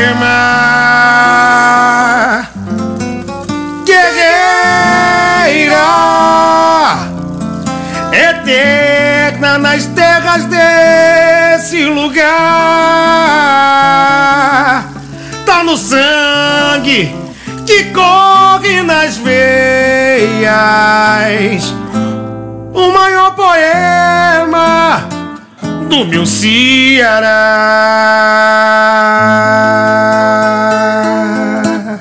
firma, guerreira, eterna nas terras desse lugar. Tá no sangue que corre nas veias, o maior poema do meu Ceará.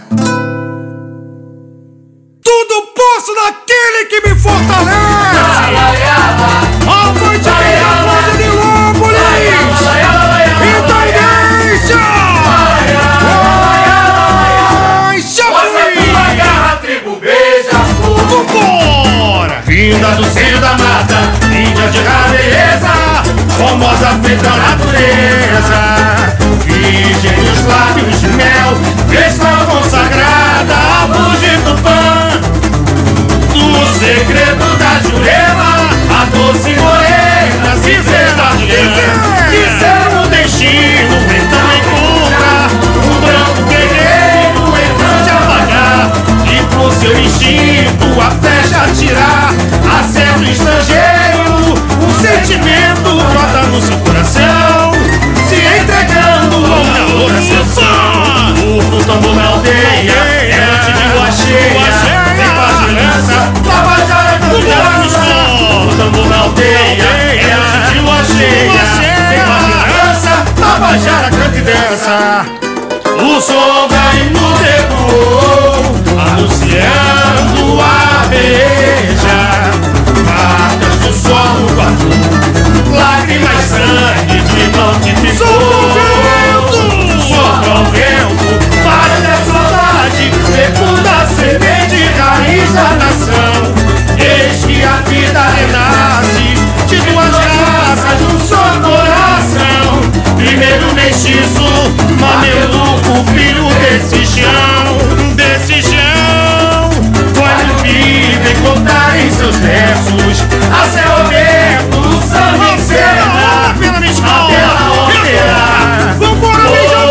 Tudo posso naquele que me fortalece. A noite de Lópolis, Independência. Vambora! Vinda do seio da mata, índia de beleza, famosa feita a natureza. Virgem dos lábios de mel, cristã consagrada, a luz de Tupã. Do segredo da Jurema, a doce morena, cinzenta de quiser o destino, então encontra um branco guerreiro entrante a pagar. E pro seu instinto a flecha atirar, acerta o estrangeiro, o sentimento brota no seu coração, se entregando ao calor da sessão. O tambor na aldeia, ela te de lua cheia, tem paz de lança, Tabajara confiança. O tambor na aldeia, ela te de lua cheia, tem paz de lança, Tabajara canta e dança. O som da inudeou, anunciando a beija, marcas do solo guardou, lágrimas, sangue do irmão que ficou. Sopra o vento, para da saudade, fecunda a semente, raiz da nação. Eis que a vida renasce, de duas raças, um só coração. Primeiro mestiço, mameluco, filho desse chão, desse chão. Pode vir e contar em seus versos, a céu aberto, o sangue em cena, pela minha escola, vambora,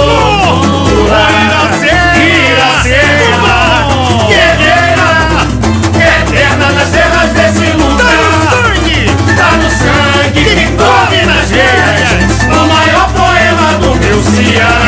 Iracema, guerreira, eterna nas terras desse lugar. Tá no sangue que corre nas veias, o maior poema do meu Ceará.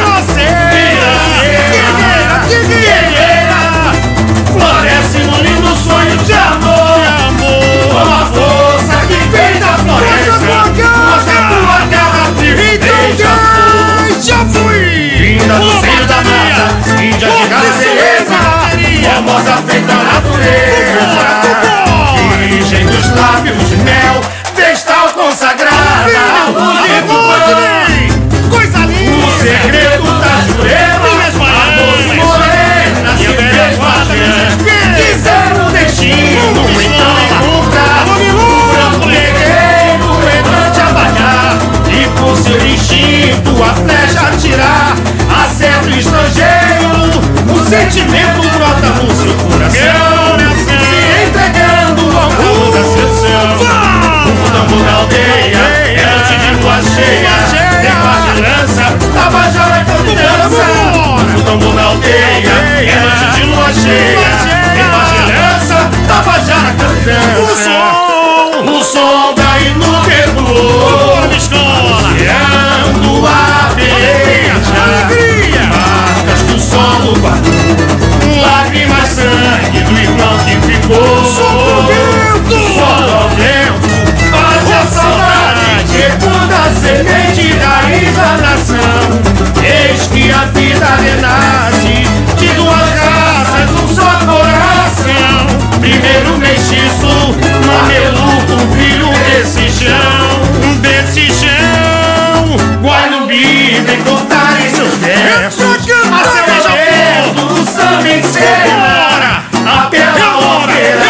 Guerreira, floresce no lindo sonho de amor, com a força que vem da floresta, mostra tua garra firme. Já fui! Vinda do seio da mata, índia de beleza, famosa feita a natureza. Virgem dos lábios de mel, vestal consagrada, a luz de Tupã. Coisa linda! O segredo da Jurema, a doce morena, se fez valer. Quiser o destino, então encontra o branco guerreiro, entrante a bagar. E por seu instinto a flecha atirar, acerta o estrangeiro, o sentimento brota no seu coração, se entregando ao calor da sessão. O tambor da aldeia, ela te de lua cheia, tem paz de lança, Tabajara canta e dança. O tambor da aldeia, ela te de lua cheia, tem paz de lança, Tabajara canta e dança. O som da inudeou, anunciando a beija, marcas do solo guardou, lágrimas, sangue do irmão que ficou. Sopra o vento, faz a saudade, fecunda a semente, raiz da nação. Eis que a vida renasce, de duas raças, um só coração. Primeiro mestiço, mameluco, filho desse chão, desse chão. Guainubi vem contar em seus versos, a céu aberto, o samba em cena, a pedra roqueira.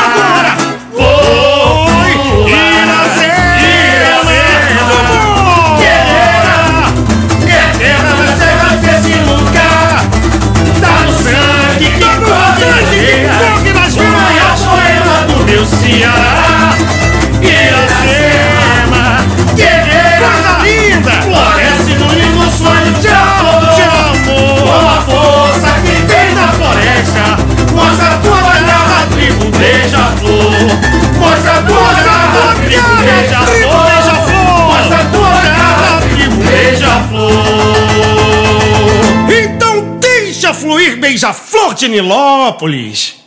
Foi Iracema, guerreira, eterna nas terras desse lugar. Tá no sangue que corre nas veias, o maior poema do meu Ceará. Iracema, guerreira, coisa linda, floresce no lindo sonho de amor. beija-flor de Nilópolis.